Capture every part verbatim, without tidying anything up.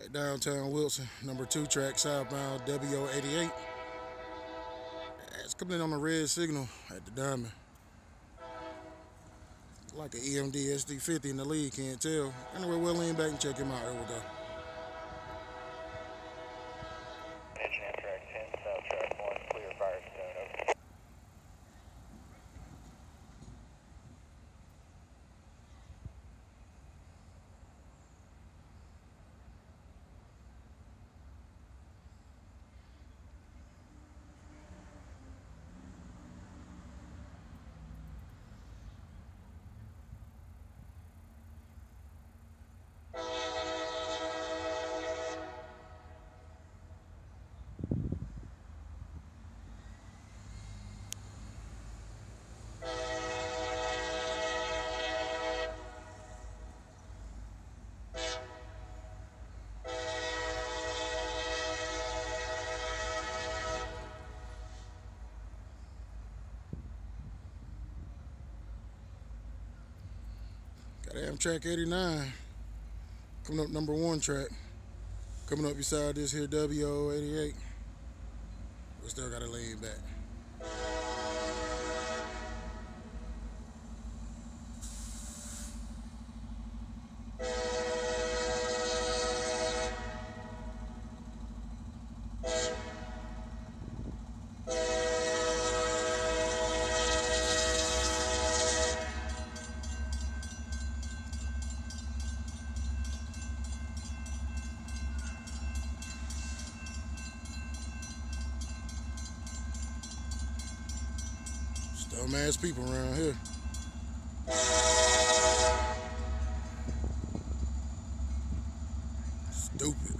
At downtown Wilson, number two track, southbound W O eighty-eight. It's coming in on the red signal at the Diamond. Like an E M D S D fifty in the lead, can't tell. Anyway, we'll lean back and check him out. Here we go. Engine track ten, south track one, clear Firestone, over. Got Amtrak eighty-nine coming up number one track. Coming up beside this here W O eighty-eight. We still got to lean back. Dumbass people around here. Stupid.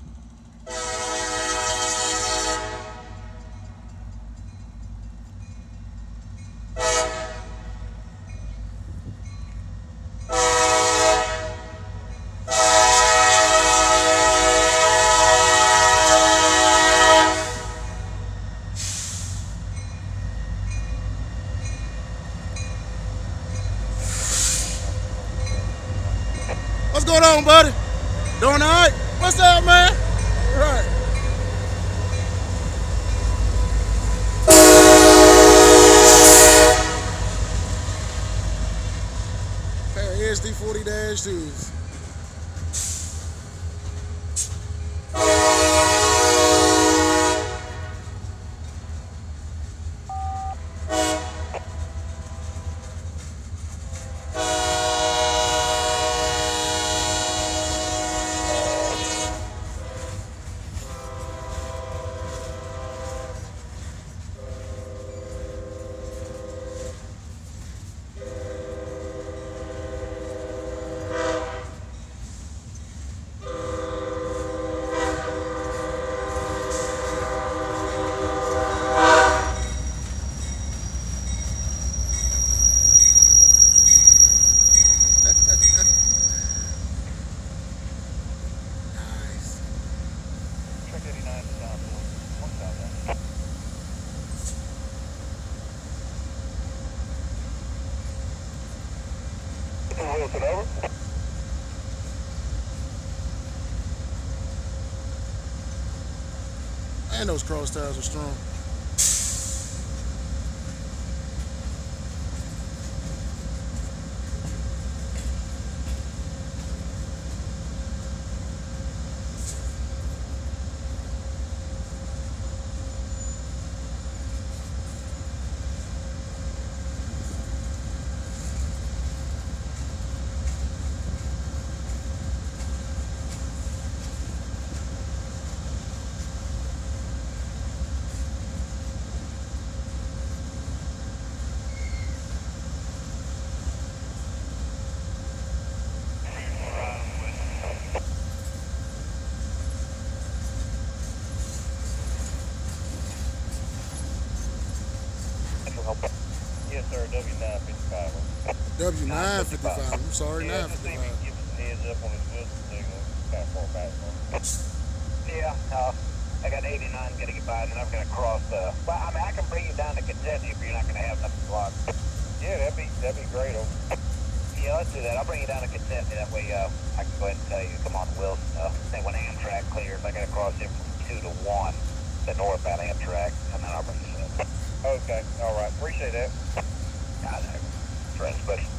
What's going on, buddy? Doing all right? What's up, man? All right. Pair of S D forty dash twos. Wilson, over. And those cross tires are strong. Yes, sir, W nine fifty-five. W nine fifty-five, I'm sorry, yeah, nine fifty-five. Give us a heads up on his Wilson signal. Kind of far back. Yeah, uh, I got eighty-nine going to get by, and then I'm going to cross. Uh, well, I mean, I can bring you down to Kentucky if you're not going to have nothing blocked. Yeah, that'd be that'd be great. Over. Yeah, let's do that. I'll bring you down to Kentucky. That way, uh, I can go ahead and tell you, come on, Wilson. Uh, say when Amtrak Amtrak clears. I gotta cross it from two to one, the northbound Amtrak, and then I'll bring you in. Okay, all right. Appreciate that. Got it. Friends, buddy.